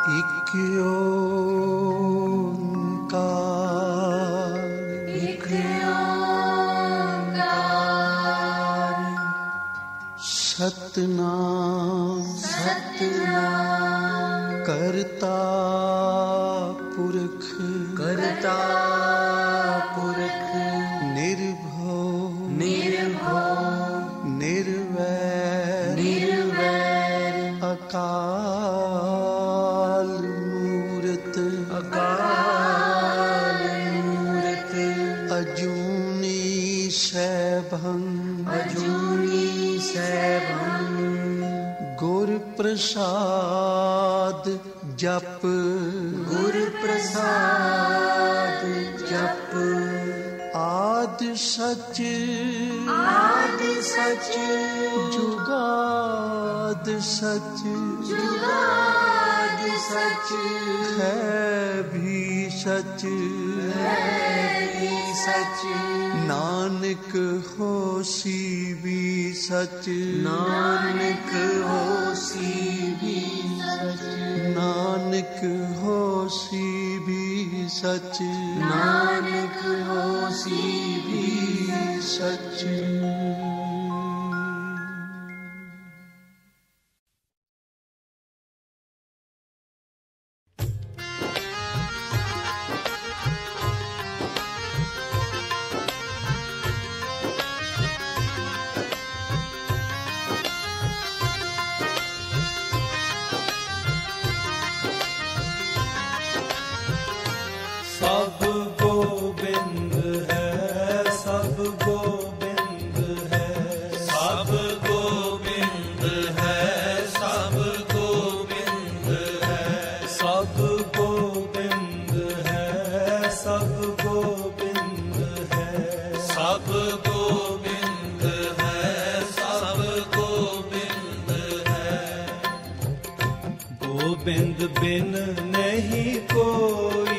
एक ओंकार, एक ओंकार, सतनाम सतनाम, करता पुरख, करता पुरख, निर्भव निर्भव, निर्वैर निर्वैर, अकाल मूरत, अकाल मूरत, अजूनी सैभं, अजूनी सैभं, गुर प्रसाद जप, गुर प्रसाद जप, आद सच, आद सच, जुगाद सच, जुगाद सच, है भी सच, है भी सच, नानक होसी भी सच, नानक होसी भी सच, नानक होसी भी सच, नानक होसी भी सच। सब गोबिंद है, सब गोबिंद है, सब गोबिंद है, सब गोबिंद है, सब गोबिंद है, सब गोबिंद है, सब गोबिंद है, सब गोबिंद है, गोबिंद बिन नहीं कोई,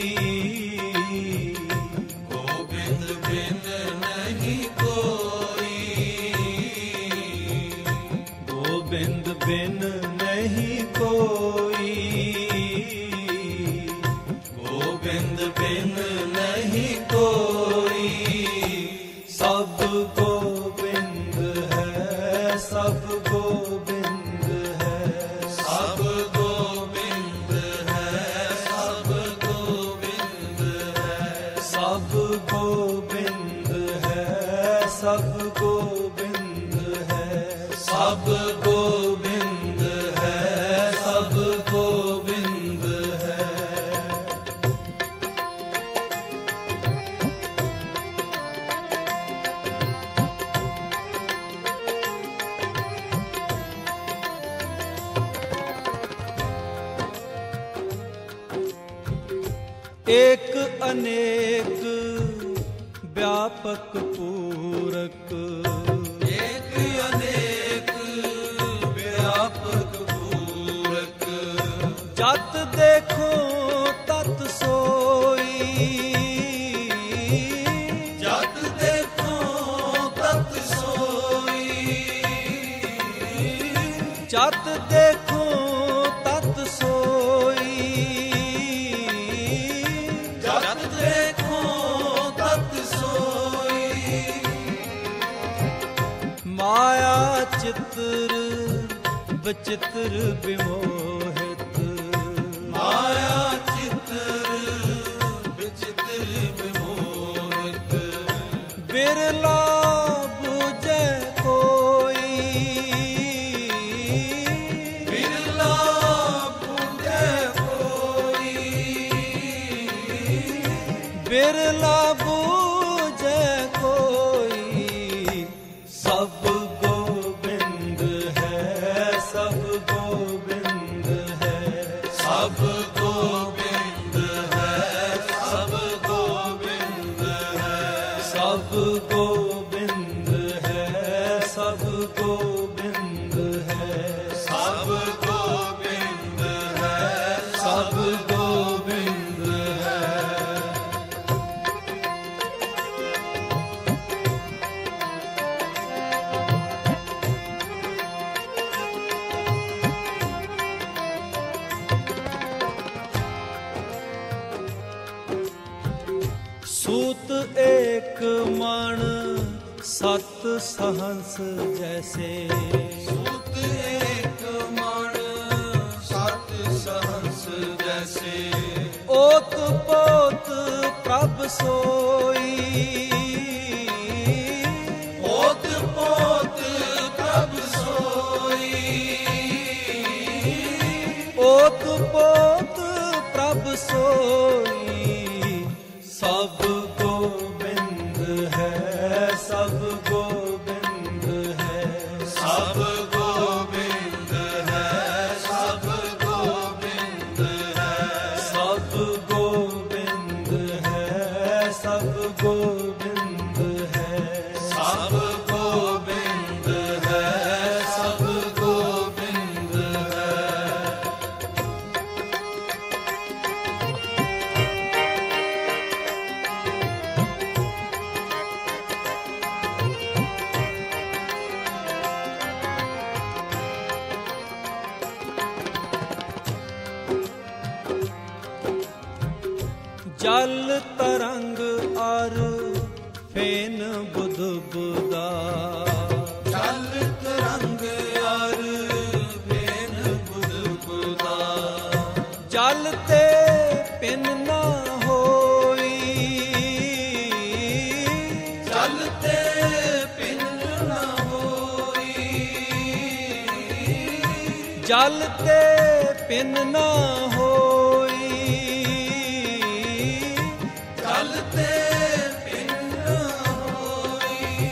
गोबिंद बिन नहीं कोई, गोबिंद बिन नहीं कोई, गोबिंद बिन नहीं कोई, सब गोबिंद है, सब गोबिंद है, सब गोबिंद है, सब गोबिंद है, सब गोबिंद है, सब गोबिंद है, सब गोबिंद है, सब गोबिंद है। एक अनेक व्यापक पूरक, एक अनेक व्यापक पूरक, जत देखो तत सोई, जत देखो तत सोई, जत देखो तत सोई, जत देखो तत सोई, माया चित्र विचित्र विमोहित, माया चित्र विचित्र विमोहित, बिरला बुझे कोई, बिरला बुझे कोई, बिरला बूझे कोई, सब गोबिंद है, सब गोबिंद है, सब गोबिंद है, सब गोबिंद है, सब गोबिंद है, सब गोबिंद है, सब गोबिंद है, सब गोबिंद है। मण सत सहंस जैसे। सूत एक मण सत सहंस जैसे। ओत पोत प्रभ सोई। ओत पोत प्रभ सोई। ओत पोत प्रभ सोई। सब गोबिंद है, सब गोबिंद है। सब गोबिंद है, सब गोबिंद है। सब गोबिंद है, सब गोबिंद है। सब गोबिंद है, सब गोबिंद है। जल तरंग और फेन बुध बुदा। जल तरंग और फेन बुध बुदा। जल ते पिन न होई। जल ते पिन न होई। जल ते पिन न होई। जल ते पिन न होई।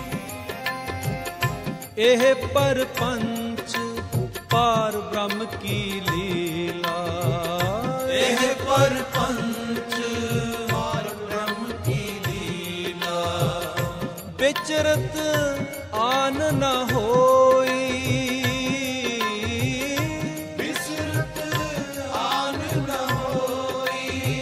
एह परपंच पार ब्रह्म की लीला। एह परपंच पार ब्रह्म की लीला। विचरत आन न होई। विसरत आन न होई।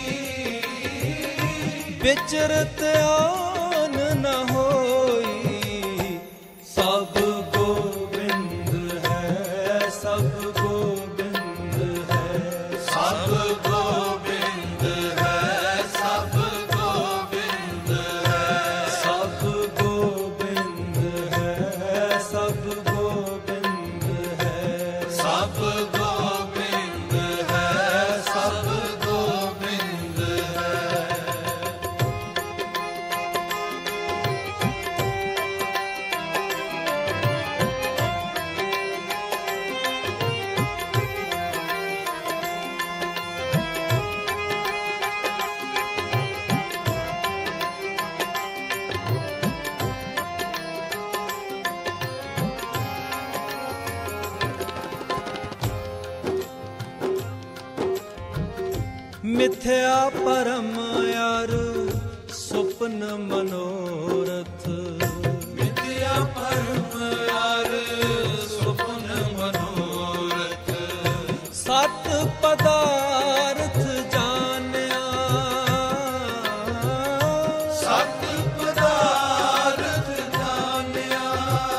विचरत आन न होई। सब गोबिंद है, सब गोबिंद है। सब गोबिंद है, सब गोबिंद है। सब गोबिंद है, सब गोबिंद है। सब गोबिंद है, सब गोबिंद है। मिथ्या परम यार सुपन मनोरथ। मिथ्या परम यार सुपन मनोरथ। सत पदार्थ जानिया। सत पदार्थ जानिया।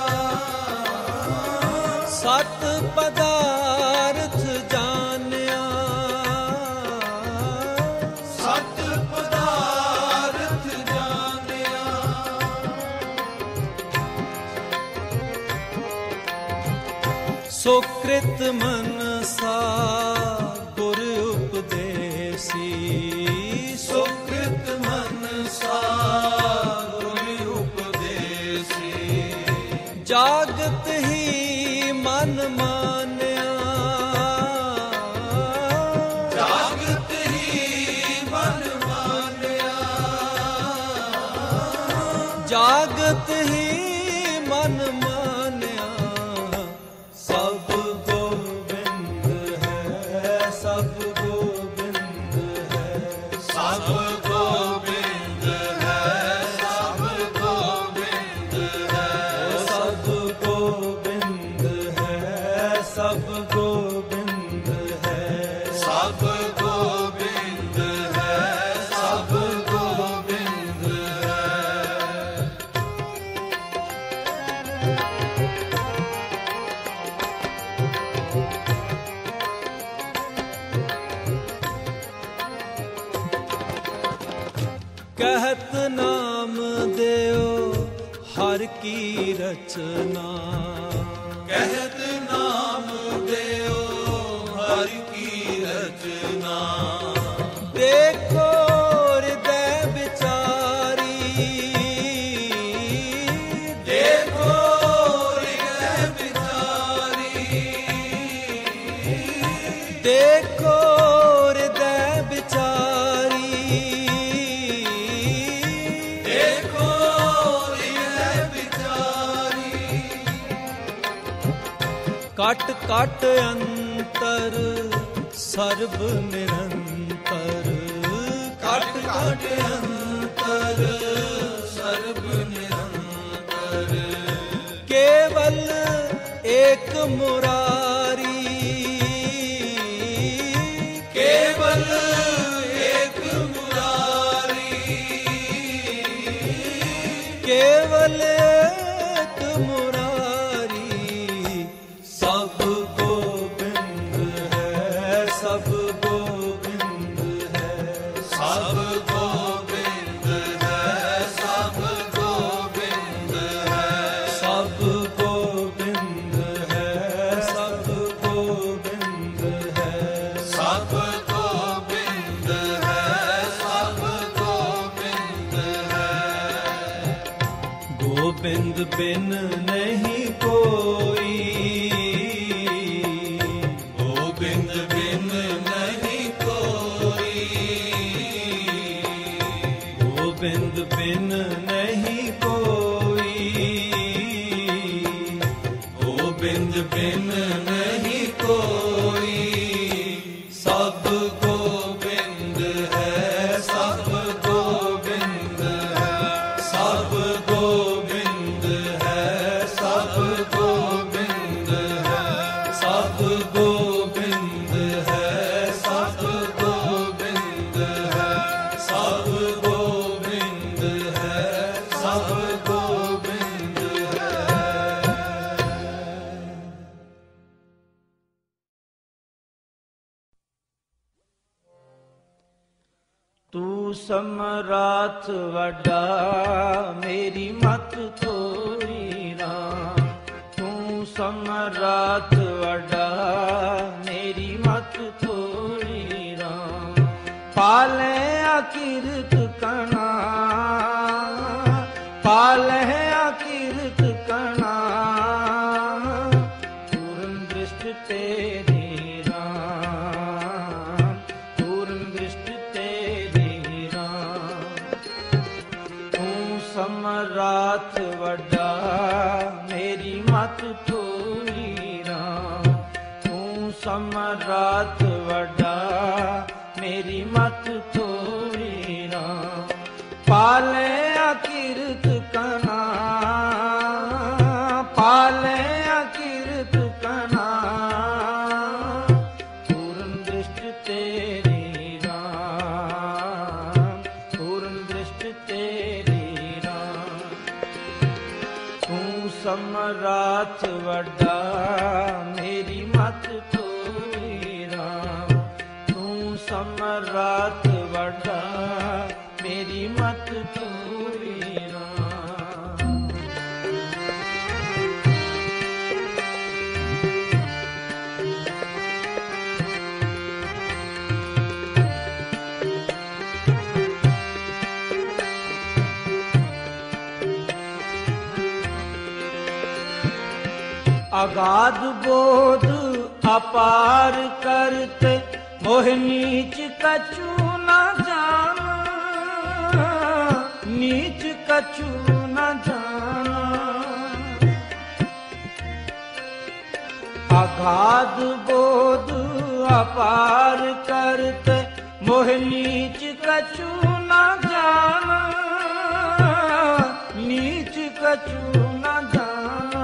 सत पदार्थ जानिया। सत पदार्थ जानिया। सुकृत मनसा गुर उपदेसी। सुकृत मनसा गुर उपदेसी। जागत ही मन मान्या। जागत ही मन मान्या। जागत ही मन मान्या। सब गोबिंद है, सब गोबिंद है। सब गोबिंद है, सब गोबिंद है। सब गोबिंद है, सब की रचना। कहत नाम देओ हरि की रचना। देखो हृदय विचारी, देखो हृदय विचारी। देखो हृदय विचारी। देखो हृदय विचारी। कट कट अंतर सर्व निरंतर। कट कट अंतर सर्व निरंतर। केवल एक मुरारी। केवल एक मुरारी। केवल एक मुरारी। सब गोविंद है, सब गोविंद है। सब गोविंद है, सब गोविंद है। सब गोविंद है, सब गोविंद है। सब गोविंद है, सब गोविंद है। गोविंद बिन नहीं कोई। गोविंद बिन नहीं कोई। गोविंद बिन नहीं कोई। गोविंद बिन नहीं कोई। सब गोविंद है, सब गोविंद है। सब गोविंद है, सब गोविंद है। सब गोविंद है, सब गोविंद है। सब गोविंद है, सब गोविंद है। तू समराथ वड्डा मेरी मत थोड़ी राम। तू समराथ वड्डा मेरी मत थोड़ी राम। पाले अकीरत कणा, पाले अकीरत कणा। पूर्ण दृष्टि तेरी राम, पूर्ण दृष्टि तेरी राम। तू समराथ वड्डा मेरी मत थोड़ी राम। तू समराथ वड्डा मेरी मत थोड़ी राम। पाले अकीरत कना, पाले अकीरत कना। पूर्ण दृष्टि तेरी राम, पूर्ण दृष्टि तेरी राम। तू समराथ वड्डा मेरी मत थोड़ी राम। तू समराथ वड्डा मेरी मत थोड़ी राम। अगाध बोध अपार करते मोह नीच कछु न जाना, नीच कछु न जाना। अगाध बोध अपार करते मोह नीच कछु न जाना, नीच कछु न जाना।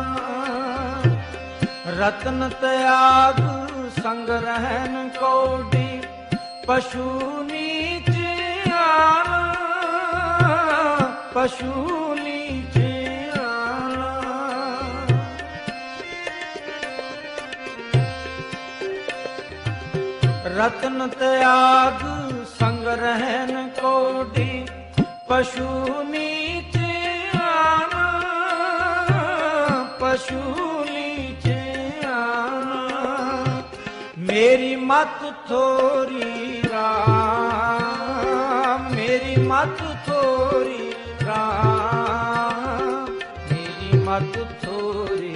रत्न त्याग संग रहन कौडी पशु नीच आना, पशु नीच आना। रत्न त्याग संग रहन कौडी पशु नीच आना, पशूली छे आना, मेरी मत थोरी राम, मेरी मत थोरी राम, मेरी मत थोरी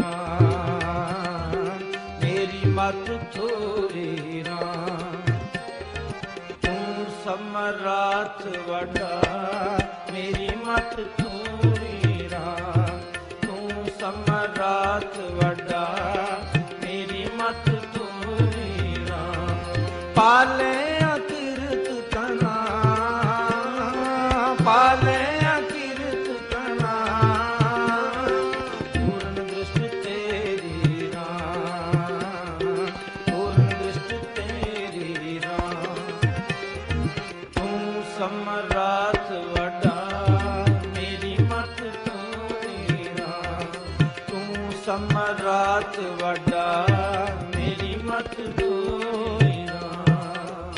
राम, मेरी मत थोरी राम। तू समराथ वड़ा, मेरी मत थोरी राम, तू समराथ वड़ा, मेरी मत थोरी राम। पाले अकिरत कना, पाले अकिरत कना, पूर्ण दृष्टि तेरी राम, पूर्ण दृष्टि तेरी राम। तू समराथ वड़ा, मेरी मत थोरी राम, तू समराथ वड़ा, मेरी मत थोरी राम।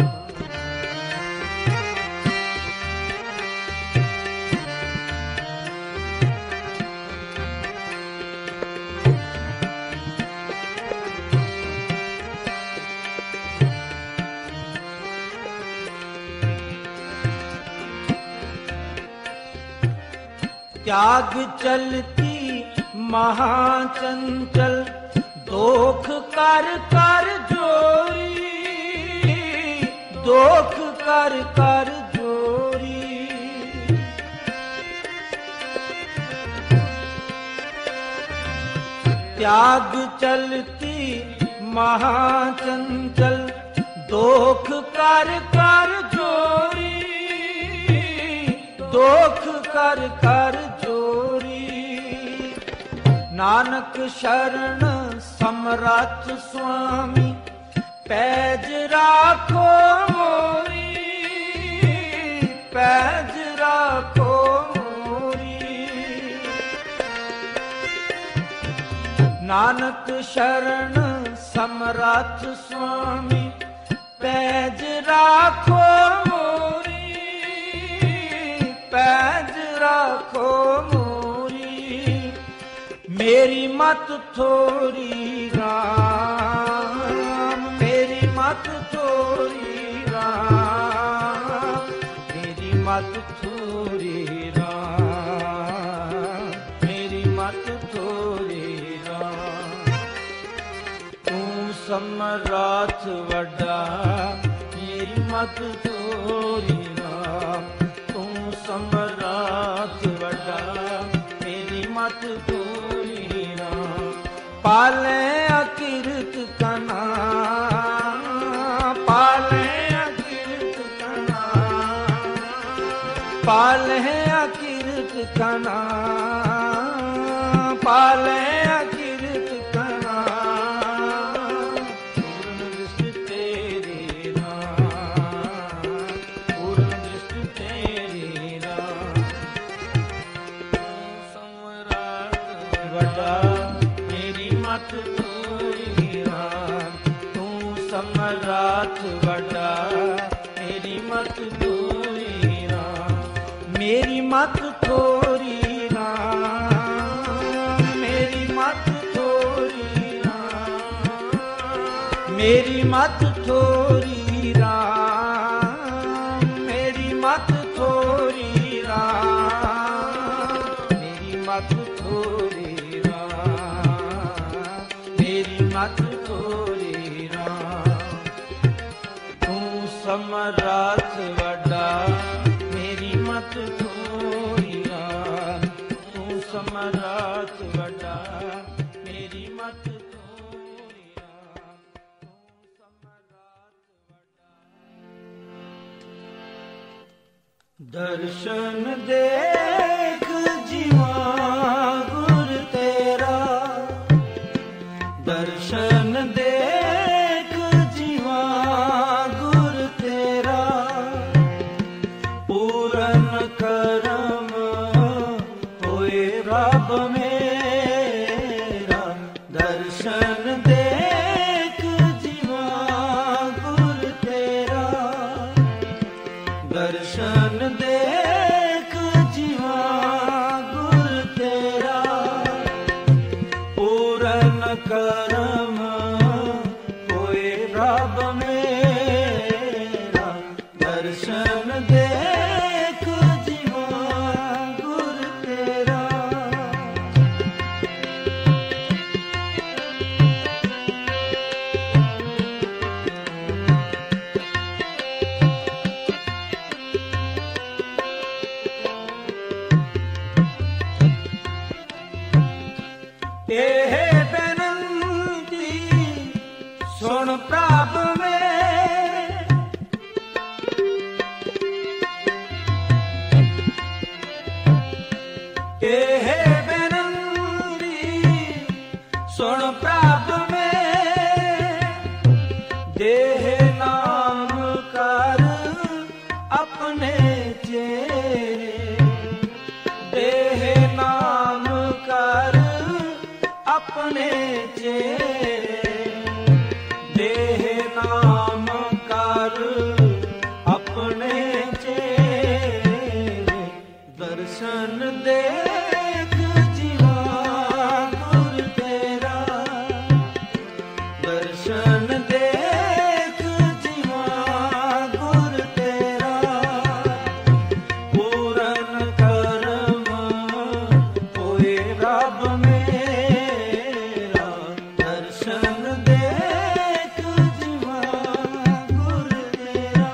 त्याग चलती महाचंचल, दोख कर कर जोरी, दोख कर कर जोरी। त्याग चलती महाचंचल, दोख कर कर जोरी, दोख कर कर जोरी। नानक शरण समरथ स्वामी, पैज राखो मोरी, पैज राखो मोरी। नानक शरण समरथ स्वामी, पैज राखो मोरी, पैज राखो मोरी। मेरी मत थोरी राम, मेरी मत थोरी राम, मेरी मत थोरी राम, मेरी मत थोरी राम। तू समराथ वड़ा, मेरी मत थोरी राम, तू समराथ वड़ा, मेरी मत थोरी राम। पाले अकिरत कना, पाले अकिरत कना, पाले अकिरत कना, पाले अकिरत कना। पूर्ण दृष्टि तेरी राम, पूर्ण दृष्टि तेरी राम। समराथ वड़ा, मेरी मत थोरी राम, तू समराथ वड़ा, मेरी मत थोरी राम। मेरी मत थोरी राम, मेरी मत थोरी राम, मेरी मत थोरी राम, मेरी मत थोरी राम, मेरी मत थोरी राम, मेरी मत थोरी राम। तू समराथ वड़ा, मेरी मत थोरी राम, तू समराथ वड़ा, मेरी मत थोरी राम, तू समराथ वड़ा। दर्शन देख जीवा गुर तेरा, दर्शन देख जीवा गुर तेरा। पूरन करम होए रब मेरा, दर्शन देख जीवा गुर तेरा, दर्शन देख जीवा गुर तेरा। ਕਰਮ ਹੋਏ ਰੱਬ ਮੇਰਾ, ਦਰਸ਼ਨ ਦੇਖ ਜੀਵਾ ਗੁਰ ਤੇਰਾ। ਇਹ ਬੇਨੰਤੀ ਸੁਣ ਪ੍ਰਭ ਮੇਰੇ, ਇਹ ਬੇਨੰਤੀ ਸੁਣ ਪ੍ਰਭ ਮੇਰੇ, ਦੇਹ ਨਾਮ ਕਰ ਆਪਣੇ ਚੇਰੇ, ਦੇਹ ਨਾਮ ਕਰ ਆਪਣੇ ਚੇਰੇ, ਦੇਹ ਨਾਮ ਕਰ ਆਪਣੇ ਚੇਰੇ, ਦਰਸ਼ਨ ਦੇਖ ਜੀਵਾ ਗੁਰ ਤੇਰਾ, ਦਰਸ਼ਨ ਦੇਖ ਜੀਵਾ ਗੁਰ ਤੇਰਾ। ਪੂਰਨ ਕਰਮ ਹੋਏ ਰੱਬ ਮੇਰਾ, ਦਰਸ਼ਨ ਦੇਖ ਜੀਵਾ ਗੁਰ ਤੇਰਾ।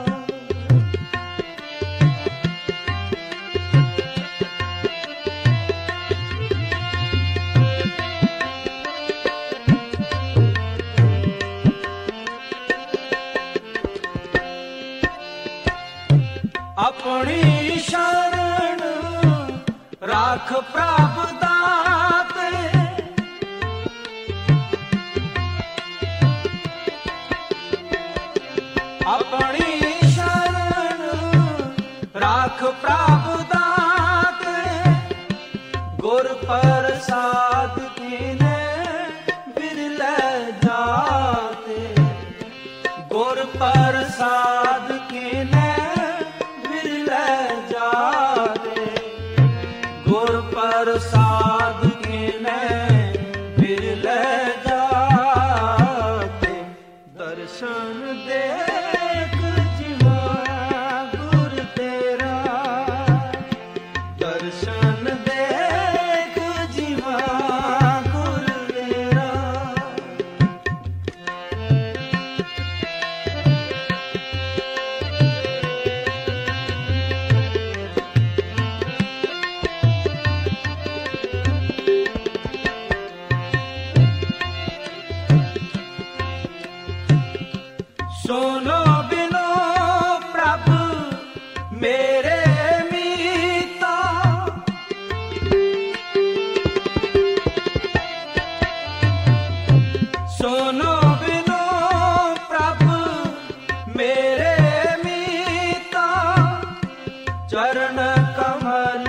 ਆਪਣੀ ਸ਼ਰਨ ਰਾਖ ਪ੍ਰਭ ਦਾਤੇ, ਆਪਣੀ ਸ਼ਰਨ ਰਾਖ ਪ੍ਰਭ ਦਾਤੇ, ਗੁਰ ਪ੍ਰਸਾਦ ਕੀਨੇ ਬਿਰਲੇ ਜਾਤੇ, ਗੁਰ ਪ੍ਰਸਾਦ ਕੀਨੇ ਬਿਰਲੇ ਜਾਤੇ, ਗੁਰ ਪ੍ਰਸਾਦ ਕੀਨੇ ਬਿਰਲੇ ਜਾਤੇ, ਦਰਸ਼ਨ ਦੇਖ ਜੀਵਾ ਗੁਰ ਤੇਰਾ, ਦਰਸ਼ਨ ਦੇਖ ਜੀਵਾ ਗੁਰ ਤੇਰਾ। ਸੁਨੋ ਬਿਨੋ ਪ੍ਰਭ ਮੇਰੇ ਮੀਤਾ, ਸੁਨੋ ਬਿਨੋ ਪ੍ਰਭ ਮੇਰੇ ਮੀਤਾ, ਚਰਨ ਕਮਲ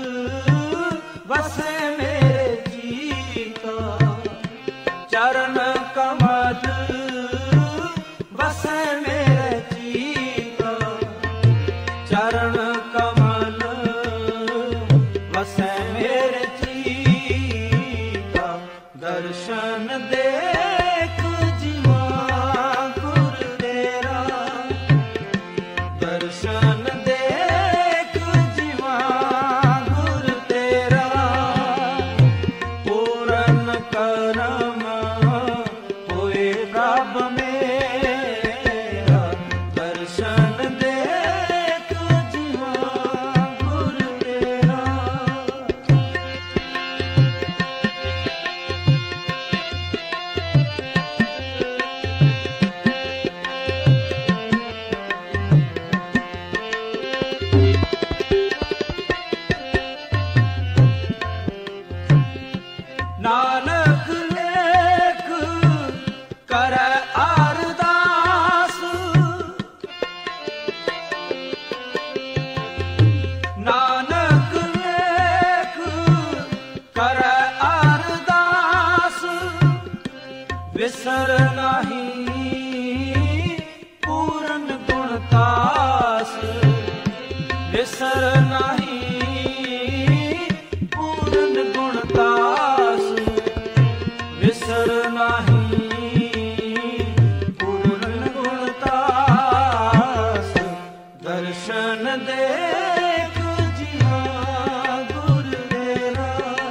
ਵਸੇ ਮੇਰੇ ਜੀਤਾ, ਚਰਨ ਕਮਲ ਵਸੈ ਮੇਰੇ ਜੀਤਾ, ਚਰਨ ਕਮਲ ਵਸੈ ਮੇਰੇ ਜੀਤਾ, ਦਰਸ਼ਨ ਦੇਖ ਜੀਵਾ ਗੁਰ ਤੇਰਾ, ਦਰਸ਼ਨ ਦੇਖ ਜੀਵਾ ਗੁਰ ਤੇਰਾ। ਪੂਰਨ ਕਰਮ ਹੋਏ ਰੱਬ ਮੇਰਾ, ਦਰਸ਼ਨ ਦੇਖ ਜੀਵਾ ਗੁਰ ਤੇਰਾ। ਨਾਨਕ ਲੈ असर नाही पूर्ण गुणतास दर्शन देख जिया गुर तेरा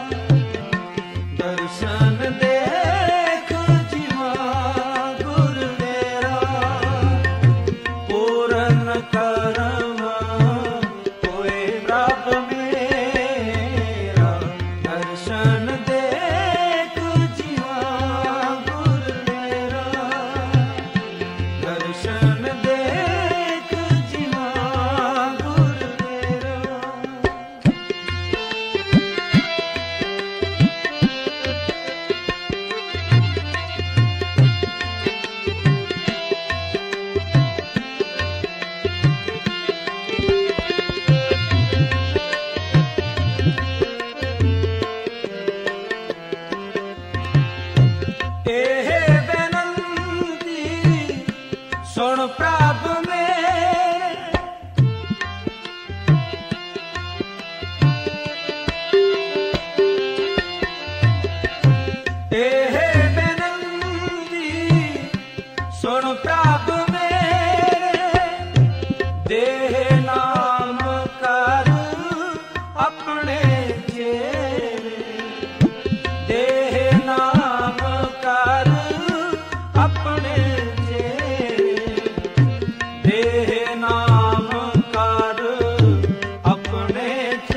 दर्शन देख जिया गुर तेरा पूर्ण करम होए रब मेरा दर्शन देख जिया गुर तेरा दर्शन देख जिया गुर तेरा एह बेनंती सुन प्रभ मेरे एह बेनंती सुन प्रभ मेरे देह नाम कर अपने चेरे देह नाम कर अपने चेरे देह नाम कर अपने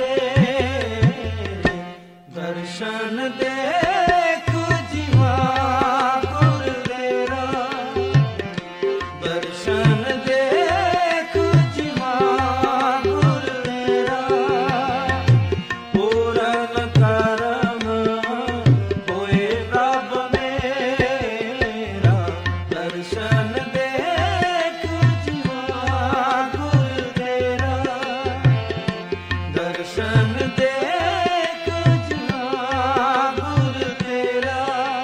चेरे दर्शन देख जिया गुर तेरा दर्शन देख जिया गुर तेरा पूरन करम होए रब मेरा दर्शन देख जिया गुर तेरा दर्शन देख जिया गुर तेरा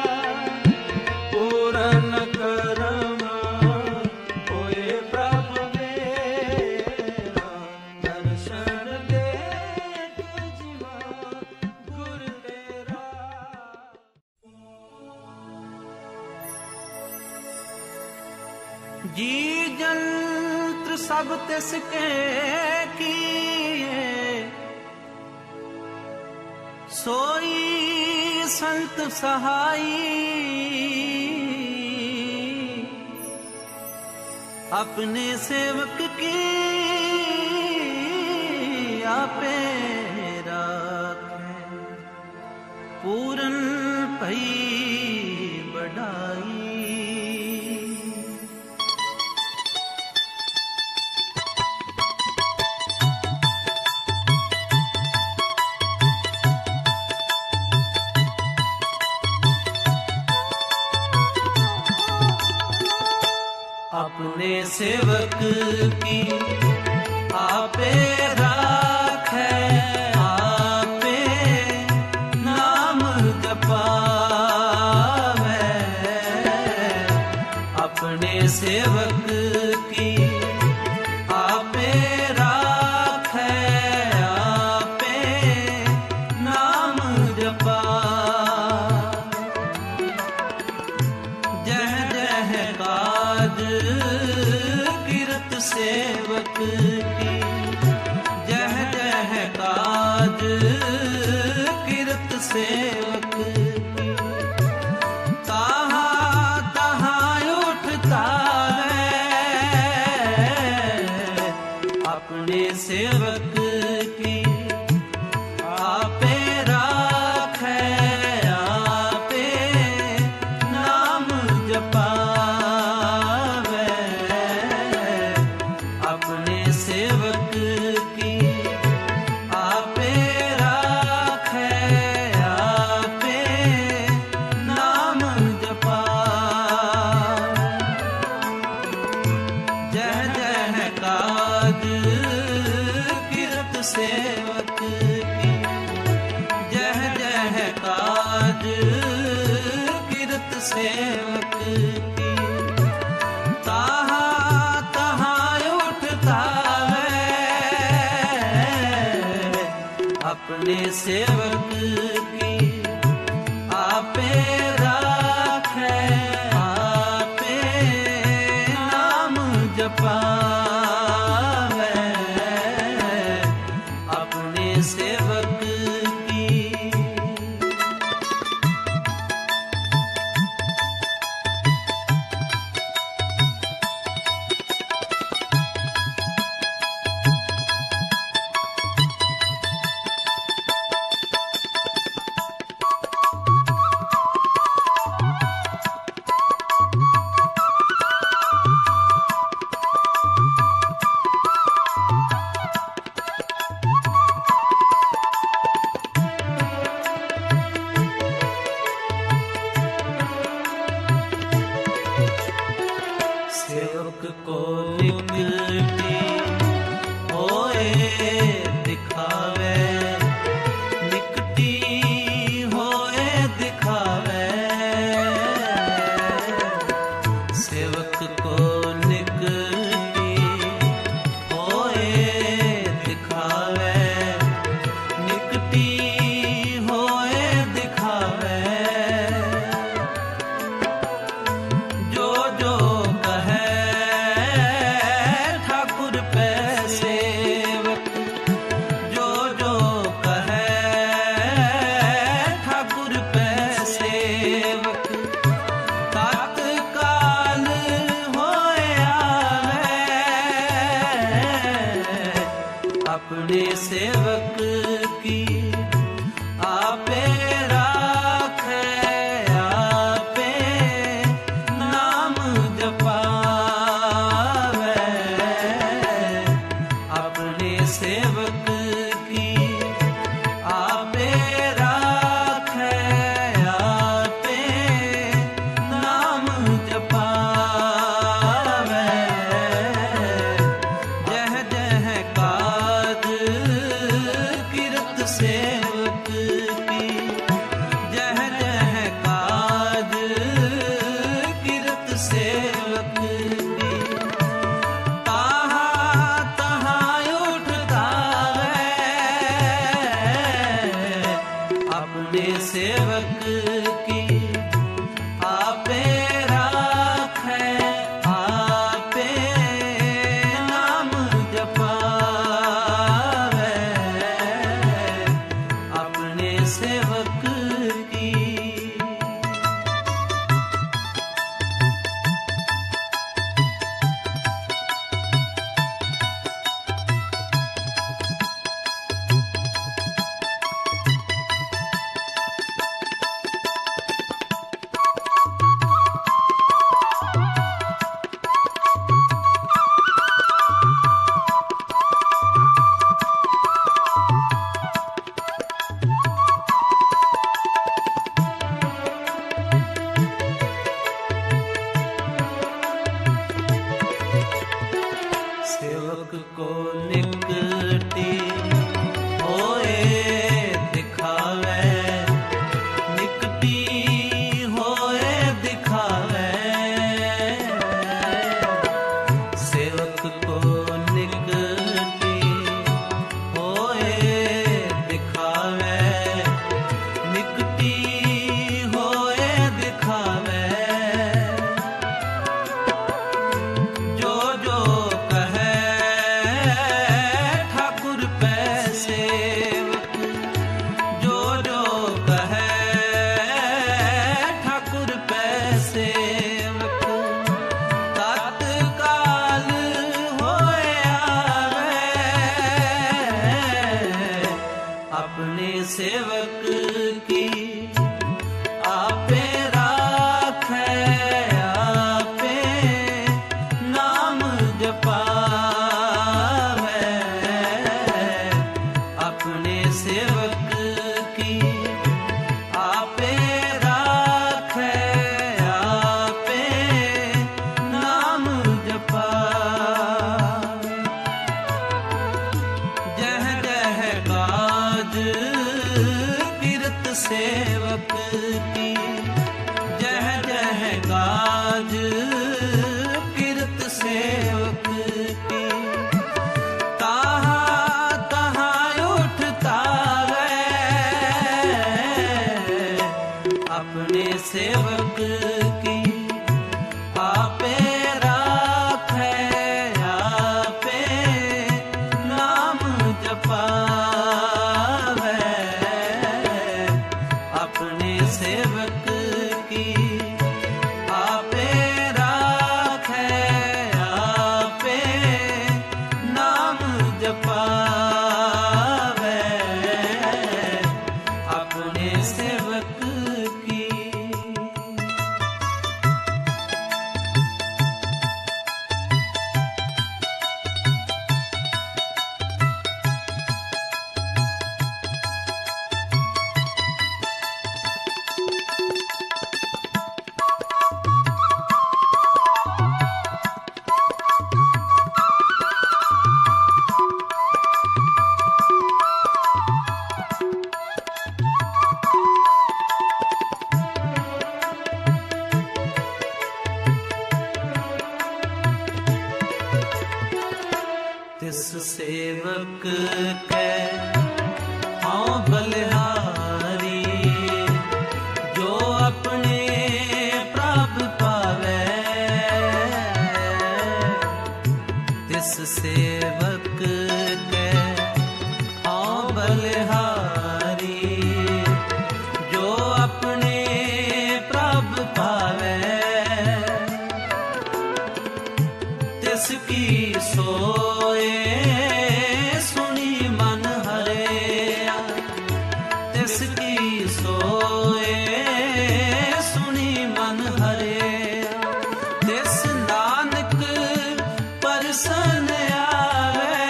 पूरन करम होए प्रभ मेरा दर्शन देख जिया गुर तेरा जी जंत्र सब तिसके किए सोई संत सहाई अपने सेवक की आपे राखे पूरन भई बढ़ाई अपने सेवक की आपे राखे आपे नाम जपावे अपने सेवक की आपे राखे आपे नाम जपावे जह जह काज किरत सेवक की जह जह काज किरत सेवक की तहाँ तहाँ उठता है अपने सेवक की आपे राखे आपे नाम जपावे अपने सेवक की आपे राखे आपे नाम जपावे जह जह काज किरत सेवक की जह जह काज किरत सेवक की तहाँ तहाँ उठता है अपने सेवक की आपे राखे को निकटी होए दिखावे, निकटी होए दिखावे। सेवक को निकटी होए दिखावे, निकटी होए दिखावे। जो जो कहे ठाकुर पे सेवक, जो जो कहे ठाकुर पे सेवक। तत्काल होए आवे, अपने सेवक की आपे राखे, आपे नाम जपावे। अपने सेवक की आपे राखे, आपे नाम जपावे। जह जह काज किरत सेवक की, जह जह काज किरत सेवक की। तहाँ तहाँ उठता है, अपने सेवक की आपे राखे, आपे नाम जपावे। अपने सेवक की सेवक को निकटी होए दिखावे, निकटी होए दिखावे। सेवक को निकटी होए दिखावे, निकटी होए दिखावे। जो जो कहे ठाकुर पे सेवक, जो जो कहे ठाकुर पे सेवक। तत्काल होए आवे, अपने सेवक की आपे राखे, आपे नाम जपावे। अपने सेवक की आपे राखे, आपे नाम जपावे। जह जह काज किरत सेवक की, जह जह काज किरत सेवक की। तहाँ तहाँ उठता है, अपने सेवक की आपे राखे, आपे नाम जपावे। अपने सेवक की आपे राखे, आपे नाम जपावे। अपने सेवक की सेवक कै हाँ बलिहारी, जो अपने प्रभ पावे, तिस सेवक कै हाँ बलिहारी, जो अपने प्रभ पावे, तिसकी सोए सुनी मन हरिया, तिसकी सोए सुनी मन हरिया, तिस नानक परसन आवे,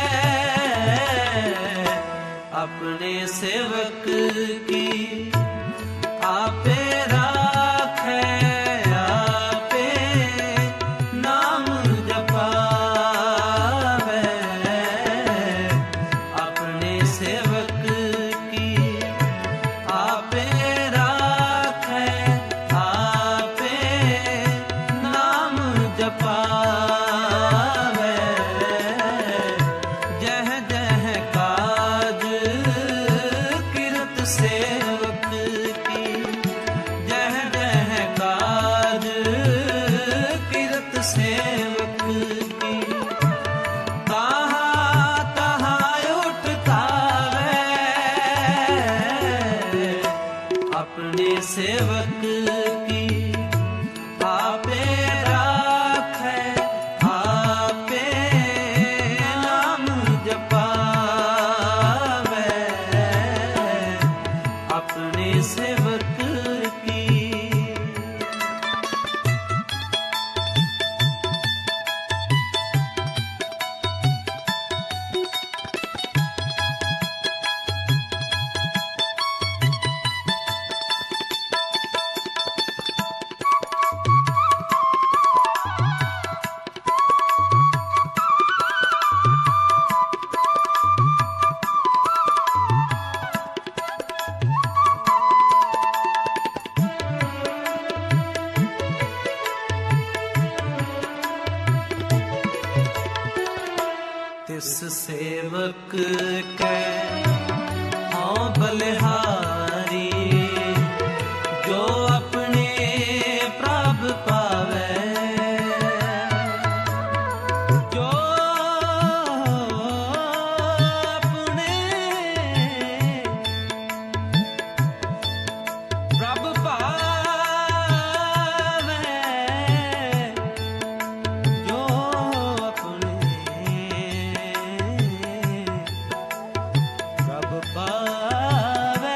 अपने सेवक की आपे राखे, आपे नाम जपावे, अपने सेवक की आपे राखे, आपे नाम जपावे, जह जह काज किरत सेवक की, जह जह काज किरत सेवक की, तहाँ तहाँ उठतावे, अपने सेवक की आपे राखे, आपे नाम जपावे, अपने सेवक की। तिस सेवक कै हाँ बलिहारी, जो अपने प्रभ पावे, जो अपने प्रभ पावे, जो अपने प्रभ पावे,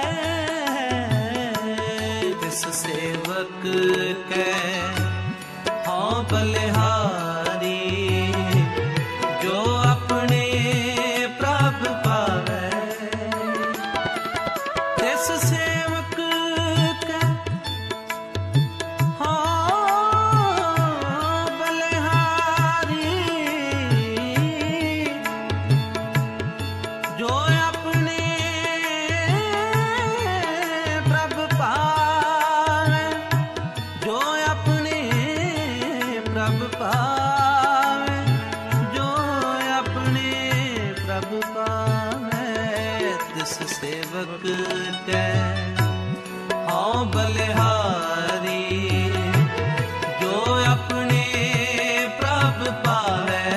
तिस सेवक कै हाँ बलिहारी, जो अपने प्रभ पावे, तिस सेवक कै हाँ बलिहारी, जो अपने प्रभ पावे, जो अपने प्रभ पावे, जो अपने प्रभ पावे, तिस सेवक कै हाँ बलिहारी, जो अपने प्रभ पावे,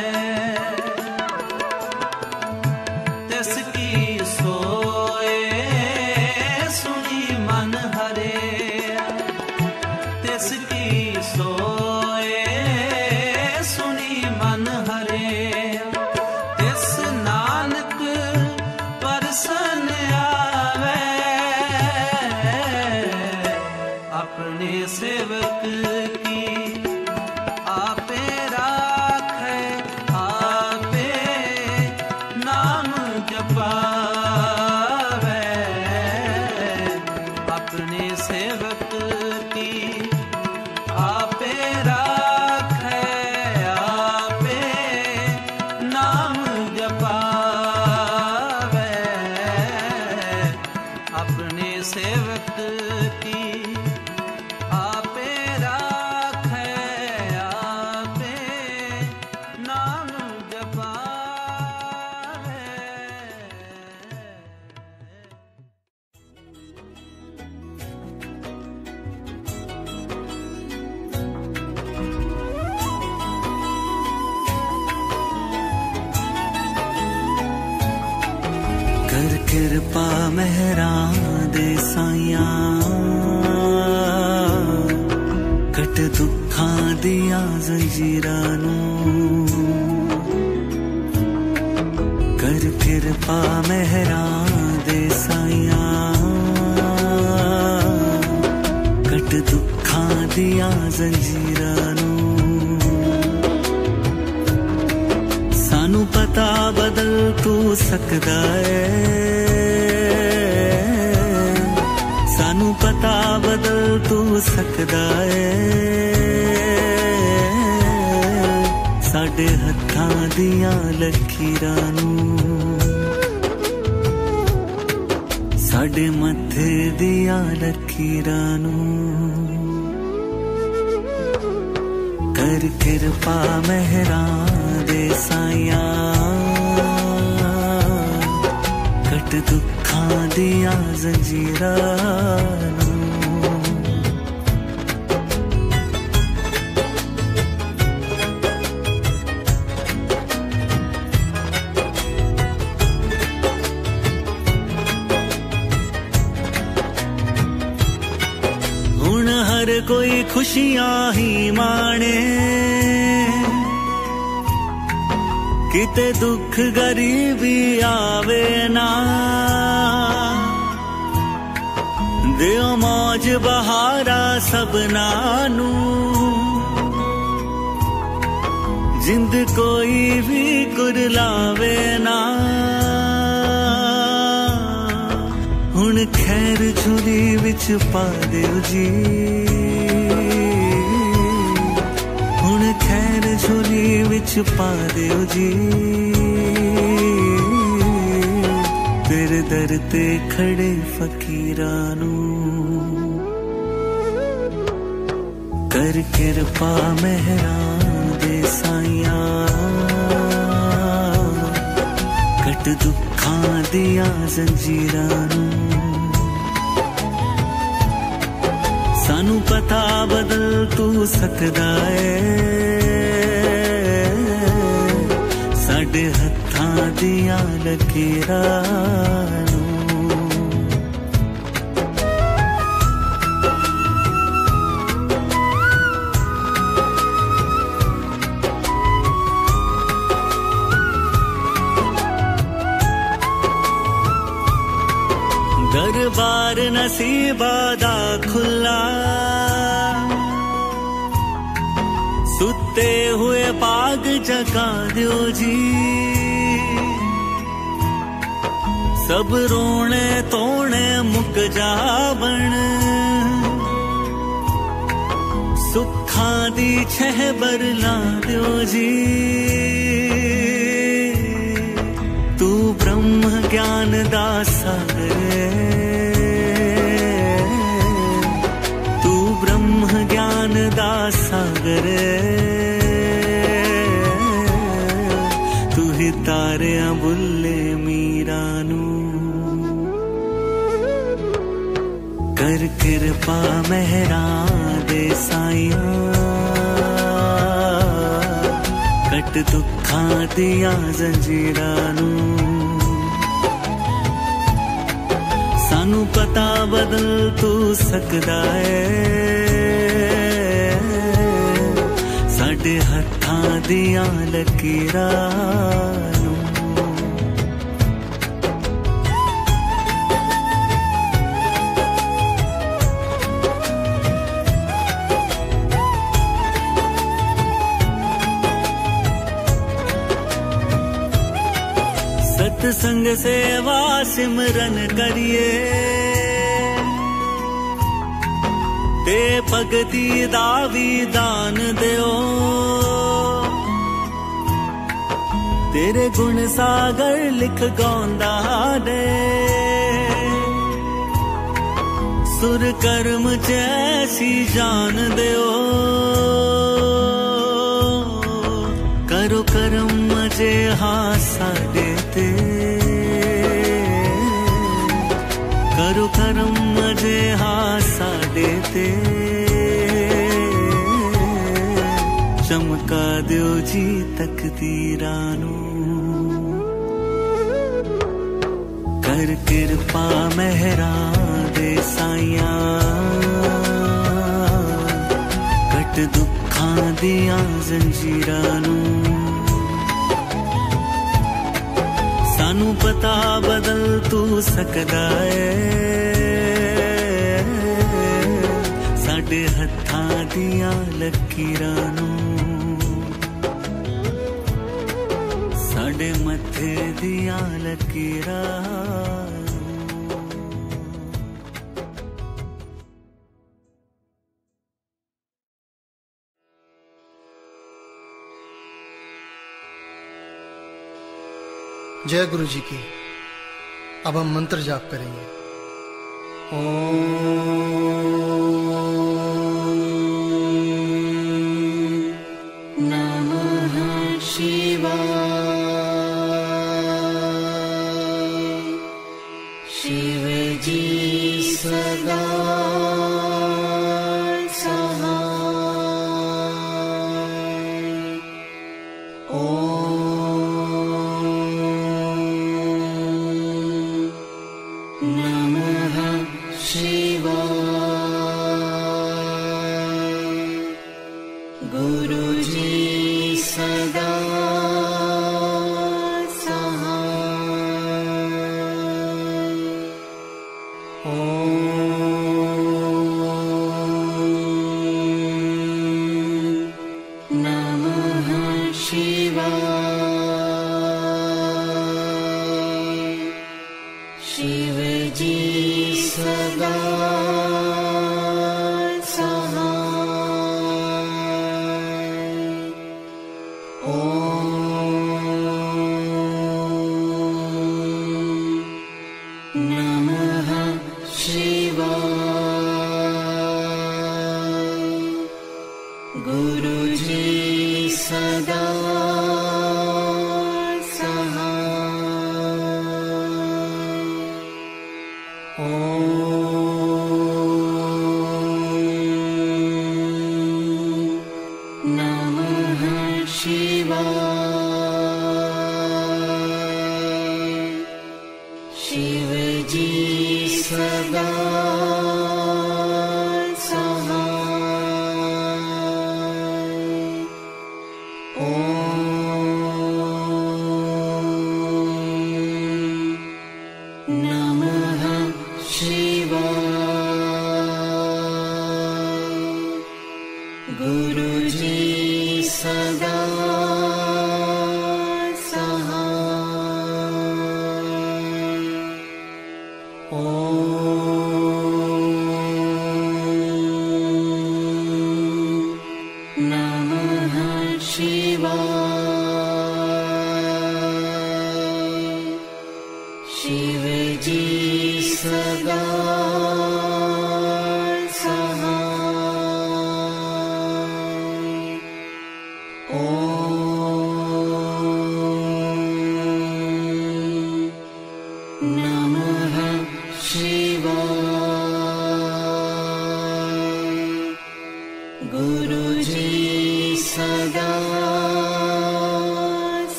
तिसकी सोए सुनी मन हरिया, तिसकी सोए सुनी मन हरिया, तिस नानक परसन आवे, अपने सेवक की आपे राखे, आपे नाम जपावे, अपने सेवक की आपे राखे, आपे नाम जपावे, अपने सेवक की आपे राखे, आपे नाम जपावे। किरपा मेहरां दे साईं, कट दुखां दियां जंजीरां नूं। कर किरपा मेहरां दे साईं, कट दुखां दियां जंजीरां नूं। सानू पता बदल तू सकदा है, सानू पता बदल तू सकदा है। साडे हत्थां दियां लकीरां नूं, साडे मत्थे दियां लकीरां नूं। कर किरपा मेहरां दे साईं, कट दुखां दियां जंजीरां नूं। हुण हर कोई खुशियां ही माणे, किते दुख गरीबी आवे ना। दियो मौज बहारा सबना नू, जिंद कोई भी कुरलावे ना। हुण खैर झोली विच पा दियो जी, हुण खैर झोली विच पा दियो जी। तेरे दर ते खड़े फकीरां नूं, कर किरपा मेहरां दे साईं, कट दुखां दियां जंजीरां नूं। सानू पता बदल तू सकदा है, साडे हत्थां दियां लकीरां नूं। दरबार नसीबा दा खुला, सुते हुए पाग जगा दियो जी। सब रोने तोने मुक जावण, सुखां दी छहबर ला दियो जी। तू ब्रह्म ज्ञान दा सागर, तू ब्रह्म ज्ञान दा सागर। तू ही तारियां बुल्ले मीरा नूं, कर किरपा मेहरां दे साईं, कट दुखां दियां जंजीरां नूं। सानू पता बदल तू सकदा है, साडे हत्थां दियां लकीरां नूं। सत्संग सेवा सिमरन करिए, ते भगती दा भी दान दियो। तेरे गुण सागर लिख गांदा दे, सुर कर्म जैसी जान दियो। करो करम मजे हासा देते, करो करम मजे हासा देते। चमका दियो जी तकदीरां नूं, कर कृपा मेहरां दे साइया कट दुखां दियां जंजीरां नूं सानू पता बदल तू सकदा है साडे हत्थां दियां लकीरां नूं साडे मथे दियां लकीरां जय गुरु जी की। अब हम मंत्र जाप करेंगे। ओम नमः शिवाय। शिव जी सदा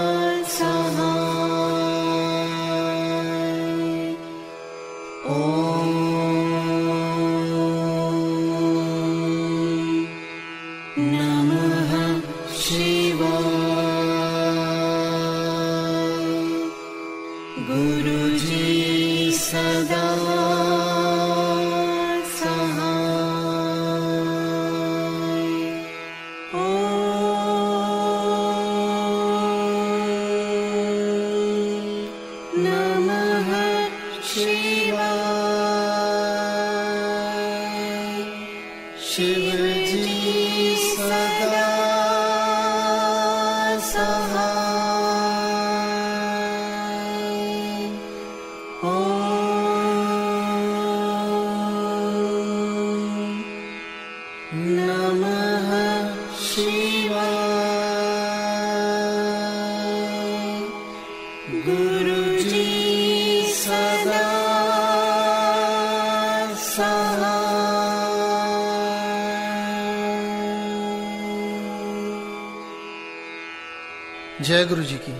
Oh सदा सहाय। ॐ नमः शिवाय। शिव जी सदा सहाय। ॐ नमः शिवाय। गुरु जी सदा सहाय। जय गुरु जी की।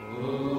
Oh